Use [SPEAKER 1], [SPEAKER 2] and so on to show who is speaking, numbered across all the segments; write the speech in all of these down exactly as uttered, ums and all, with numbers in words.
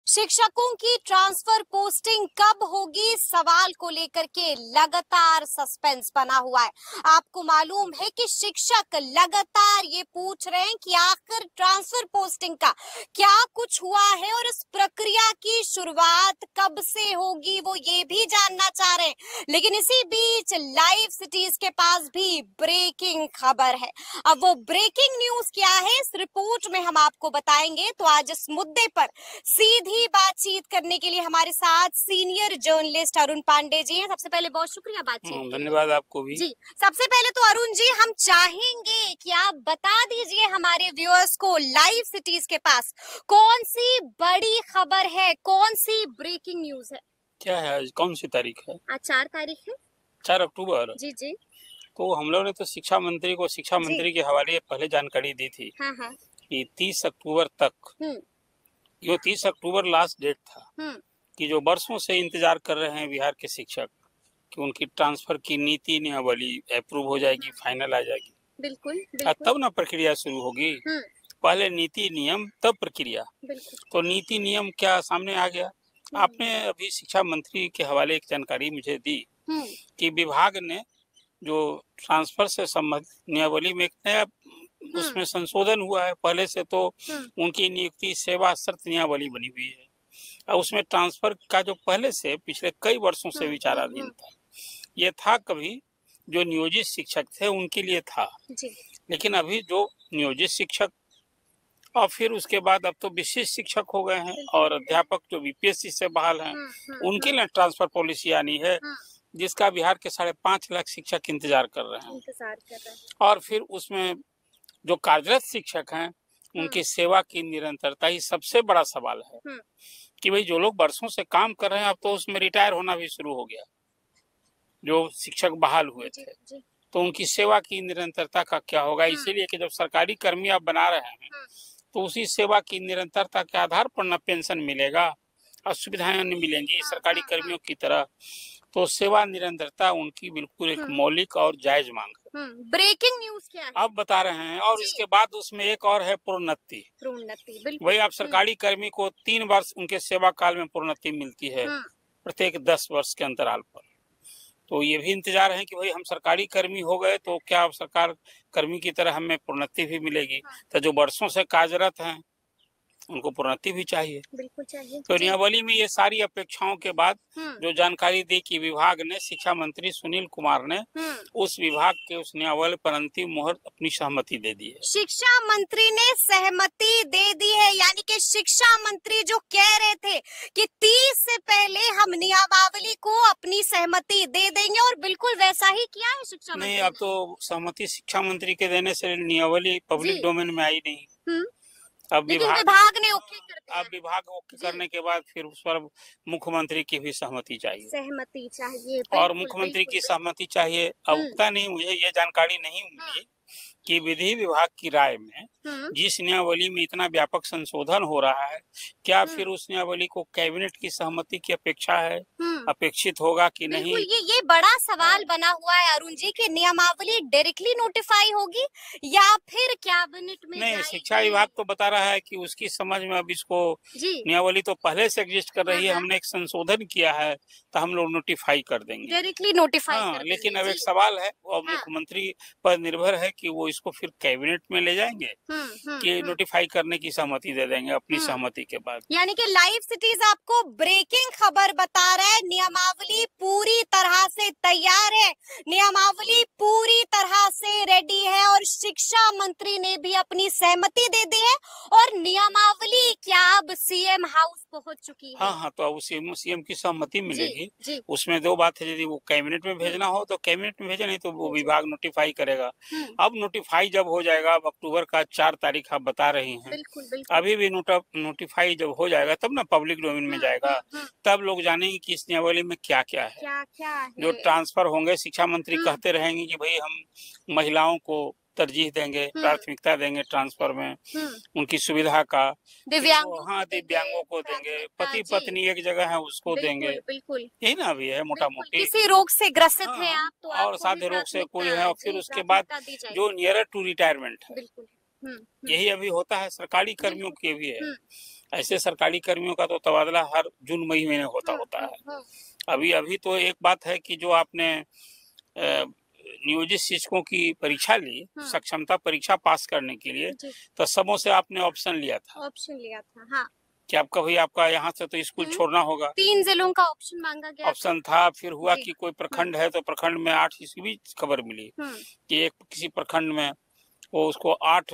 [SPEAKER 1] शिक्षकों की transfer posting कब होगी, सवाल को लेकर के लगातार सस्पेंस बना हुआ है। आपको मालूम है कि शिक्षक लगातार ये पूछ रहे हैं कि आखिर ट्रांसफर पोस्टिंग का क्या कुछ हुआ है और इस प्रक्रिया की शुरुआत कब से होगी, वो ये भी जानना चाह रहे हैं। लेकिन इसी बीच लाइव सिटीज के पास भी ब्रेकिंग खबर है। अब वो ब्रेकिंग न्यूज क्या है, इस रिपोर्ट में हम आपको बताएंगे। तो आज इस मुद्दे पर सीधी बातचीत करने के लिए हमारे साथ सीनियर जर्नलिस्ट अरुण पांडे जी हैं। सबसे पहले बहुत शुक्रिया बातचीत।
[SPEAKER 2] धन्यवाद आपको भी
[SPEAKER 1] जी। सबसे पहले तो अरुण जी, हम चाहेंगे कि आप बता दीजिए हमारे व्यूअर्स को लाइव सिटीज के पास कौन सी बड़ी खबर है, कौन सी ब्रेकिंग न्यूज है।
[SPEAKER 2] क्या है, आज कौन सी तारीख है?
[SPEAKER 1] आज चार तारीख है,
[SPEAKER 2] चार अक्टूबर।
[SPEAKER 1] जी जी।
[SPEAKER 2] तो हम लोग ने तो शिक्षा मंत्री को शिक्षा मंत्री के हवाले पहले जानकारी दी थी।
[SPEAKER 1] हाँ हाँ।
[SPEAKER 2] कि तीस अक्टूबर तक, ये तीस अक्टूबर लास्ट डेट था कि जो बरसों से इंतजार कर रहे हैं बिहार के शिक्षक कि उनकी ट्रांसफर की नीति नियमावली अप्रूव हो जाएगी, फाइनल आ जाएगी।
[SPEAKER 1] बिल्कुल, बिल्कुल।
[SPEAKER 2] तब ना प्रक्रिया शुरू होगी। पहले नीति नियम तब प्रक्रिया। तो नीति नियम क्या सामने आ गया। आपने अभी शिक्षा मंत्री के हवाले एक जानकारी मुझे दी कि विभाग ने जो ट्रांसफर से संबंधित नियमावली में एक नया उसमें संशोधन हुआ है। पहले से तो उनकी नियुक्ति सेवा शर्त नियमावली बनी हुई है और उसमें ट्रांसफर का जो पहले से पिछले कई वर्षों से विचाराधीन था। ये था कभी जो नियोजित शिक्षक थे उनके लिए था, लेकिन अभी जो नियोजित शिक्षक और फिर उसके बाद अब तो विशिष्ट शिक्षक हो गए हैं और अध्यापक जो बीपीएससी से बहाल हैं उनके लिए ट्रांसफर पॉलिसी आनी है, जिसका बिहार के साढ़े पांच लाख शिक्षक इंतजार कर रहे हैं। इंतजार कर रहे हैं। और फिर उसमें जो कार्यरत शिक्षक हैं उनकी सेवा की निरंतरता ही सबसे बड़ा सवाल है कि भाई जो लोग बरसों से काम कर रहे हैं अब तो उसमें रिटायर होना भी शुरू हो गया। जो शिक्षक बहाल हुए थे तो उनकी सेवा की निरंतरता का क्या होगा। इसीलिए कि जब सरकारी कर्मी आप बना रहे हैं तो उसी सेवा की निरंतरता के आधार पर न पेंशन मिलेगा और सुविधाएं नहीं मिलेंगी सरकारी कर्मियों की तरह। तो सेवा निरंतरता उनकी बिल्कुल एक मौलिक और जायज मांग है।
[SPEAKER 1] ब्रेकिंग न्यूज क्या है
[SPEAKER 2] आप बता रहे हैं। और इसके बाद उसमें एक और है प्रोन्नति।
[SPEAKER 1] प्रोन्नति
[SPEAKER 2] वही आप सरकारी कर्मी को तीन वर्ष उनके सेवा काल में प्रोन्नति मिलती है, प्रत्येक दस वर्ष के अंतराल पर। तो ये भी इंतजार है कि भाई हम सरकारी कर्मी हो गए तो क्या सरकार कर्मी की तरह हमें प्रोन्नति भी मिलेगी। तो जो वर्षों से कार्यरत हैं उनको प्रोन्नति भी चाहिए।
[SPEAKER 1] बिल्कुल चाहिए।
[SPEAKER 2] तो नियमावली में ये सारी अपेक्षाओं के बाद जो जानकारी दी कि विभाग ने, शिक्षा मंत्री सुनील कुमार ने उस विभाग के उस नियमावली पर अंतिम मुहूर्त अपनी सहमति दे दी है।
[SPEAKER 1] शिक्षा मंत्री ने सहमति दे दी है, यानी कि शिक्षा मंत्री जो कह रहे थे कि तीस से पहले हम नियमावली को अपनी सहमति दे देंगे और बिल्कुल वैसा ही किया है शिक्षा मंत्री।
[SPEAKER 2] नहीं, अब तो सहमति शिक्षा मंत्री के देने से नियमावली पब्लिक डोमेन में आई नहीं। अब विभाग,
[SPEAKER 1] विभाग ने ओके कर दिया।
[SPEAKER 2] अब विभाग ओके करने के बाद फिर उस पर मुख्यमंत्री की भी सहमति चाहिए।
[SPEAKER 1] सहमति चाहिए
[SPEAKER 2] और मुख्यमंत्री की सहमति चाहिए। अब पता नहीं, मुझे ये जानकारी नहीं मिली कि विधि विभाग की राय में जिस नियमावली में इतना व्यापक संशोधन हो रहा है, क्या फिर उस नियमावली को कैबिनेट की सहमति की अपेक्षा है, अपेक्षित होगा कि नहीं।
[SPEAKER 1] ये ये बड़ा सवाल बना हुआ है अरुण जी कि नियमावली डायरेक्टली नोटिफाई होगी या फिर कैबिनेट में।
[SPEAKER 2] नहीं, शिक्षा विभाग तो बता रहा है कि उसकी समझ में अब इसको नियमावली तो पहले से एग्जिस्ट कर रही है, हमने एक संशोधन किया है तो हम लोग नोटिफाई कर देंगे,
[SPEAKER 1] डायरेक्टली नोटिफाई
[SPEAKER 2] हाँ, कर लेकिन अब एक सवाल है और मुख्यमंत्री पर निर्भर है कि वो इसको फिर कैबिनेट में ले जाएंगे कि नोटिफाई करने की सहमति दे देंगे अपनी सहमति के बाद।
[SPEAKER 1] यानी कि लाइव सिटीज आपको ब्रेकिंग खबर बता रहा है, नियमावली पूरी तरह से तैयार है, नियमावली पूरी तरह से रेडी है और शिक्षा मंत्री ने भी अपनी सहमति दे दी है और नियमावली क्या अब सीएम हाउस पहुंच चुकी है।
[SPEAKER 2] हाँ हाँ, तो अब सीएम सीएम की सहमति मिलेगी। जी, जी। उसमें दो बात है, यदि वो कैबिनेट में भेजना हो तो कैबिनेट में भेजे, नहीं तो वो विभाग नोटिफाई करेगा। अब नोटिफाई जब हो जाएगा, अब अक्टूबर का चार तारीख आप बता रही हैं,
[SPEAKER 1] बिल्कुल, बिल्कुल।
[SPEAKER 2] अभी भी नोटिफाई जब हो जाएगा तब ना पब्लिक डोमेन में जाएगा, तब लोग जानेंगे कि इस नियमावली में क्या क्या है,
[SPEAKER 1] क्या क्या है।
[SPEAKER 2] जो ट्रांसफर होंगे शिक्षा मंत्री कहते रहेंगे कि भाई हम महिलाओं को तरजीह देंगे, प्राथमिकता देंगे ट्रांसफर में, उनकी सुविधा का,
[SPEAKER 1] दिव्यांगों
[SPEAKER 2] हाँ दिव्यांगों को देंगे, पति पत्नी एक जगह है उसको देंगे,
[SPEAKER 1] बिल्कुल
[SPEAKER 2] यही ना भी है मोटा मोटी।
[SPEAKER 1] किसी रोग से ग्रसित
[SPEAKER 2] हाँ,
[SPEAKER 1] है आप तो
[SPEAKER 2] और साध्य रोग से कोई है, और फिर उसके बाद जो नियर टू रिटायरमेंट है, यही अभी होता है, सरकारी कर्मियों के भी है ऐसे सरकारी कर्मियों का तो तबादला हर जून मई महीने होता होता है। अभी अभी तो एक बात है कि जो आपने नियोजित शिक्षकों की परीक्षा ली, सक्षमता परीक्षा पास करने के लिए, तो सबों से आपने ऑप्शन लिया था
[SPEAKER 1] ऑप्शन लिया था हाँ।
[SPEAKER 2] कि आपका भाई आपका यहाँ से तो स्कूल छोड़ना होगा।
[SPEAKER 1] तीन जिलों का ऑप्शन मांगा गया,
[SPEAKER 2] ऑप्शन था। फिर हुआ कि कोई प्रखंड है तो प्रखंड में आठ, इसकी भी खबर मिली कि एक किसी प्रखंड में वो उसको आठ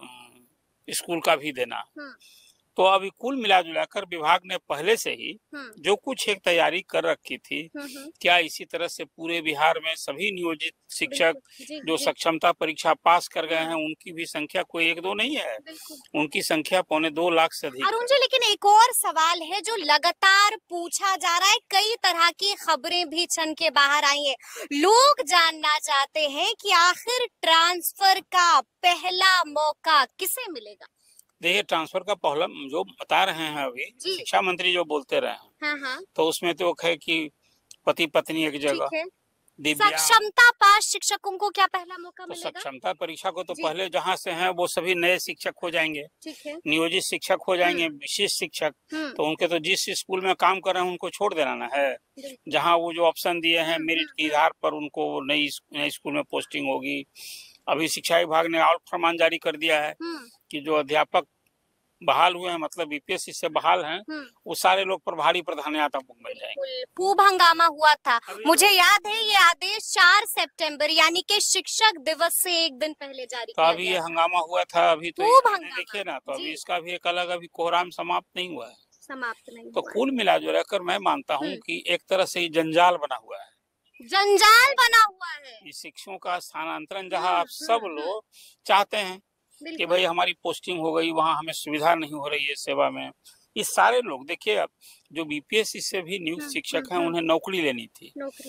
[SPEAKER 2] स्कूल का भी देना। तो अभी कुल मिला जुलाकर विभाग ने पहले से ही जो कुछ एक तैयारी कर रखी थी, क्या इसी तरह से पूरे बिहार में सभी नियोजित शिक्षक जो सक्षमता परीक्षा पास कर गए हैं उनकी भी संख्या कोई एक दो नहीं है, उनकी संख्या पौने दो लाख से अधिक।
[SPEAKER 1] अरुण जी, लेकिन एक और सवाल है जो लगातार पूछा जा रहा है, कई तरह की खबरें भी छन के बाहर आई है। लोग जानना चाहते हैं कि आखिर ट्रांसफर का पहला मौका किसे मिलेगा?
[SPEAKER 2] देखिए, ट्रांसफर का पहला जो बता रहे हैं अभी शिक्षा मंत्री जो बोलते रहे हैं,
[SPEAKER 1] हाँ हाँ।
[SPEAKER 2] तो उसमें तो है कि पति पत्नी एक जगह,
[SPEAKER 1] सक्षमता पास शिक्षकों को क्या पहला मौका
[SPEAKER 2] तो
[SPEAKER 1] मिलेगा?
[SPEAKER 2] सक्षमता परीक्षा को तो पहले जहाँ से हैं वो सभी नए शिक्षक हो जाएंगे, नियोजित शिक्षक हो जाएंगे, विशेष शिक्षक। तो उनके तो जिस स्कूल में काम कर रहे हैं उनको छोड़ देना ना है। जहाँ वो जो ऑप्शन दिए हैं मेरिट के आधार पर उनको नई नई स्कूल में पोस्टिंग होगी। अभी शिक्षा विभाग ने और फरमान जारी कर दिया है कि जो अध्यापक बहाल हुए हैं, मतलब बीपीएससी से बहाल हैं, वो सारे लोग प्रभारी प्रधानाध्यापक बन जाएंगे।
[SPEAKER 1] खूब हंगामा हुआ था, मुझे याद है ये आदेश चार सितंबर यानी कि शिक्षक दिवस से एक दिन पहले जारी
[SPEAKER 2] तो
[SPEAKER 1] किया
[SPEAKER 2] अभी ये हंगामा हुआ था। अभी तो देखिए ना, तो अभी इसका भी एक अलग अभी कोहराम समाप्त नहीं हुआ है,
[SPEAKER 1] समाप्त नहीं
[SPEAKER 2] तो कुल मिला जुला कर मैं मानता हूँ कि एक तरह से जंजाल बना हुआ है,
[SPEAKER 1] जंजाल बना हुआ है।
[SPEAKER 2] शिक्षकों का स्थानांतरण जहाँ आप सब लोग चाहते हैं कि भाई हमारी पोस्टिंग हो गई, वहाँ हमें सुविधा नहीं हो रही है सेवा में। ये सारे लोग देखिए, अब जो बीपीएससी से भी नियुक्त शिक्षक हैं उन्हें नौकरी लेनी थी,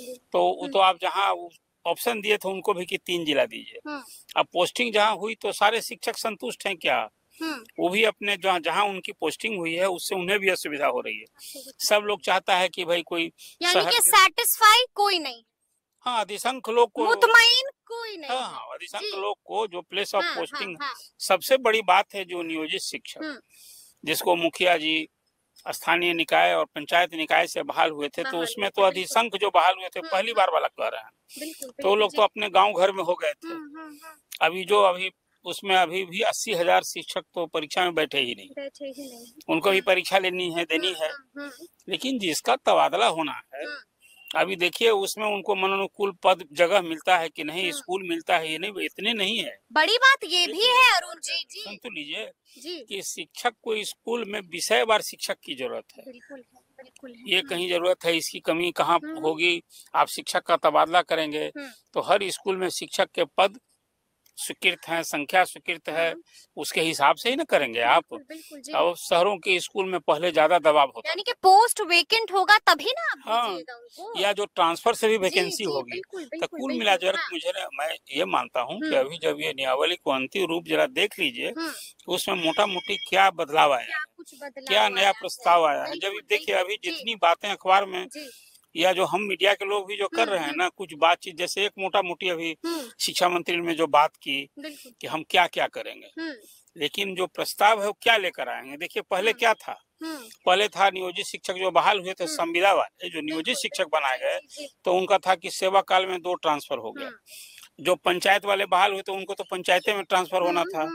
[SPEAKER 2] तो तो आप जहाँ ऑप्शन दिए थे उनको भी कि तीन जिला दीजिए। अब पोस्टिंग जहाँ हुई तो सारे शिक्षक संतुष्ट हैं क्या? वो भी अपने जहाँ जहाँ उनकी पोस्टिंग हुई है उससे उन्हें भी असुविधा हो रही है। सब लोग चाहता है कि भाई कोई
[SPEAKER 1] यानी कि सैटिस्फाई कोई नहीं।
[SPEAKER 2] हाँ, अधिसंख्य लोग को
[SPEAKER 1] मुतमईन कोई नहीं।
[SPEAKER 2] हाँ हाँ, अधिसंख्य लोग को जो प्लेस ऑफ पोस्टिंग, सबसे बड़ी बात है जो नियोजित शिक्षक जिसको मुखिया जी स्थानीय निकाय और पंचायत निकाय से बहाल हुए थे, तो उसमें तो अधिसंख्य जो बहाल हुए थे पहली बार वाला कह रहे हैं, तो वो लोग तो अपने गांव घर में हो गए थे। अभी जो अभी उसमें अभी भी अस्सी हजार शिक्षक तो परीक्षा में बैठे ही नहीं, बैठे ही नहीं। उनको भी परीक्षा लेनी है, देनी है, लेकिन जिसका तबादला होना है अभी देखिए उसमें उनको मनोनुकूल पद जगह मिलता है कि नहीं, स्कूल मिलता है ये नहीं, इतने नहीं है।
[SPEAKER 1] बड़ी बात ये भी है अरुण जी, जी
[SPEAKER 2] सुन तो लीजिए कि शिक्षक को स्कूल में विषयवार शिक्षक की जरूरत है।
[SPEAKER 1] बिल्कुल है, बिल्कुल है।
[SPEAKER 2] ये कहीं जरूरत है, इसकी कमी कहाँ होगी? आप शिक्षक का तबादला करेंगे तो हर स्कूल में शिक्षक के पद स्वीकृत है, संख्या स्वीकृत है, उसके हिसाब से ही ना करेंगे आप। और शहरों के स्कूल में पहले ज्यादा दबाव होता है,
[SPEAKER 1] यानी कि पोस्ट वेकेंट होगा तभी ना आप
[SPEAKER 2] हाँ, या जो ट्रांसफर से भी वैकेंसी होगी। तो कुल मिला जुला मुझे मैं ये मानता हूँ कि अभी जब ये नियमावली को अंतिम रूप जरा देख लीजिए, उसमें मोटा मोटी क्या बदलाव आया है, क्या नया प्रस्ताव आया है। जब देखिए अभी जितनी बातें अखबार में या जो हम मीडिया के लोग भी जो कर रहे हैं ना, कुछ बातचीत, जैसे एक मोटा मोटी अभी शिक्षा मंत्री ने जो बात की कि हम क्या क्या करेंगे, लेकिन जो प्रस्ताव है वो क्या लेकर आएंगे। देखिए पहले क्या था, पहले था नियोजित शिक्षक जो बहाल हुए थे संविदा वाले जो नियोजित शिक्षक बनाए गए, तो उनका था कि सेवा काल में दो ट्रांसफर हो गया। जो पंचायत वाले बहाल हुए थे उनको तो पंचायतें में ट्रांसफर होना था,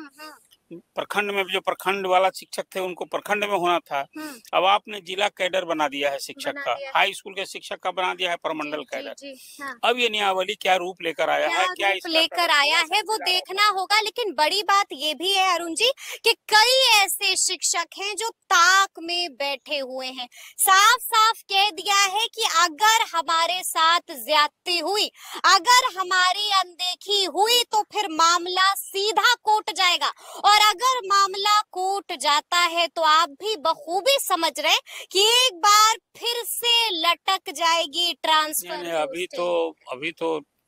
[SPEAKER 2] प्रखंड में जो प्रखंड वाला शिक्षक थे उनको प्रखंड में होना था। अब आपने जिला कैडर बना दिया है शिक्षक का, हाई स्कूल के शिक्षक का बना दिया है प्रमंडल कैडर। हाँ। अब ये नियमावली क्या रूप लेकर आया है, क्या
[SPEAKER 1] लेकर आया है वो देखना होगा। लेकिन बड़ी बात ये भी है अरुण जी कि कई ऐसे शिक्षक हैं जो ताक में बैठे हुए हैं, साफ साफ कह दिया है कि अगर हमारे साथ ज्यादती हुई, अगर हमारी अनदेखी हुई तो फिर मामला सीधा कोर्ट जाएगा, और अगर मामला कोर्ट जाता है तो आप भी बखूबी समझ रहे कि एक बार फिर से लटक जाएगी ट्रांसफर।
[SPEAKER 2] अभी तो अभी तो